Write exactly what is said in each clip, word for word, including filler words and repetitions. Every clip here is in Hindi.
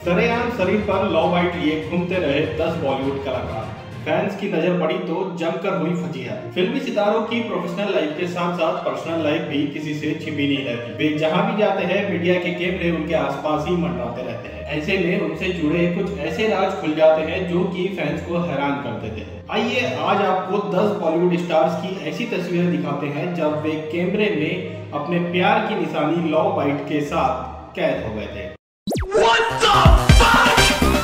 सरेआम शरीर पर लव बाइट लिए घूमते रहे दस बॉलीवुड कलाकार। फैंस की नजर पड़ी तो जमकर हुई फजीहत। फिल्मी सितारों की प्रोफेशनल लाइफ के साथ साथ पर्सनल लाइफ भी किसी से छिपी नहीं रहती। वे जहां भी जाते हैं मीडिया के कैमरे उनके आसपास ही मंडराते रहते हैं। ऐसे में उनसे जुड़े कुछ ऐसे राज खुल जाते हैं जो कि फैंस को हैरान कर देते हैं। आइए आज आपको दस बॉलीवुड स्टार्स की ऐसी तस्वीरें दिखाते हैं जब वे कैमरे में अपने प्यार की निशानी लव बाइट के साथ कैद हो गए थे। What the fuck?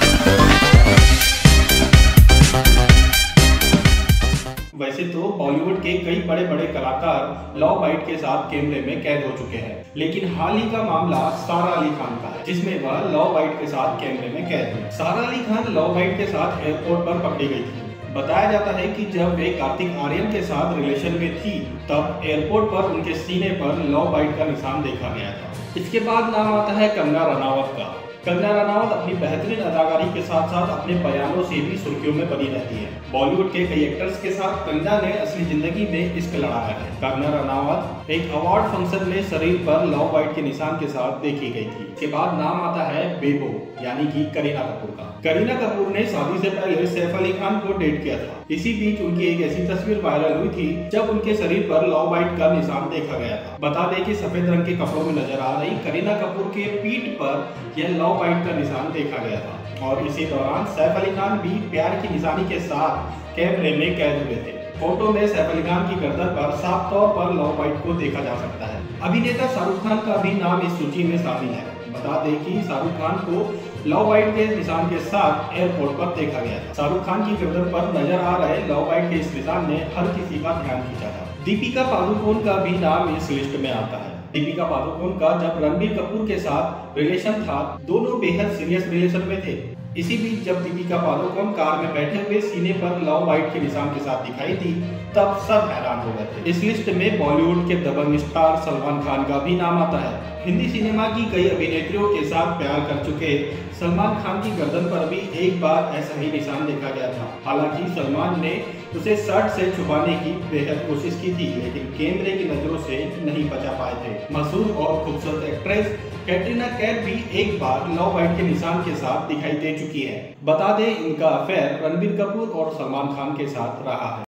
वैसे तो बॉलीवुड के कई बड़े बड़े कलाकार लव बाइट के साथ कैमरे में कैद हो चुके हैं, लेकिन हाल ही का मामला सारा अली खान का है, जिसमें वह लव बाइट के साथ कैमरे में कैद हुई। सारा अली खान लव बाइट के साथ एयरपोर्ट पर पकड़ी गई थी। बताया जाता है कि जब वे कार्तिक आर्यन के साथ रिलेशन में थी तब एयरपोर्ट पर उनके सीने पर लव बाइट का निशान देखा गया था। इसके बाद नाम आता है कंगना रनावत का। कंगना रनावत अपनी बेहतरीन अदाकारी के साथ साथ अपने बयानों से भी सुर्खियों में बनी रहती है। बॉलीवुड के कई एक्टर्स के साथ कंगना ने असली जिंदगी में इश्क लड़ाया है। कंगना रनावत एक अवार्ड फंक्शन में शरीर पर लव बाइट के निशान के साथ देखी गई थी। इसके बाद नाम आता है बेबो यानी कि करीना कपूर का। करीना कपूर ने शादी से पहले सैफ अली खान को डेट किया था। इसी बीच उनकी एक ऐसी तस्वीर वायरल हुई थी जब उनके शरीर पर लव बाइट का निशान देखा गया था। बता दें कि सफेद रंग के कपड़ों में नजर आ रही करीना कपूर के पीठ पर यह लव बाइट का निशान देखा गया था और इसी दौरान सैफ अली खान भी प्यार की निशानी के साथ कैमरे में कैद हुए थे। फोटो में सैफ अली खान की गर्दन पर साफ तौर पर लव बाइट को देखा जा सकता है। अभिनेता शाहरुख खान का भी नाम इस सूची में शामिल है। बता दें कि शाहरुख खान को लव बाइट के निशान के साथ एयरपोर्ट पर देखा गया था। शाहरुख खान की गर्दन पर नजर आ रहे लव बाइट के इस निशान ने हर किसी का ध्यान खींचा था। दीपिका पादुकोण का भी नाम इस लिस्ट में आता है। दीपिका पादुकोण का जब रणबीर कपूर के साथ रिलेशन था, दोनों बेहद सीरियस रिलेशन में थे। इसी बीच जब दीपिका पादुकोण कार में बैठे हुए सीने पर लव बाइट के निशान के साथ दिखाई दी तब सब हैरान हो गए थे। इस लिस्ट में बॉलीवुड के दबंग स्टार सलमान खान का भी नाम आता है। हिंदी सिनेमा की कई अभिनेत्रियों के साथ प्यार कर चुके सलमान खान की गर्दन पर भी एक बार ऐसा ही निशान देखा गया था। हालांकि सलमान ने उसे शर्ट से छुपाने की बेहद कोशिश की थी, लेकिन कैमरे की नजरों से नहीं बचा पाए थे। मशहूर और खूबसूरत एक्ट्रेस कैटरीना कैफ भी एक बार लव बाइट के निशान के साथ दिखाई दे चुकी है। बता दें इनका अफेयर रणबीर कपूर और सलमान खान के साथ रहा है।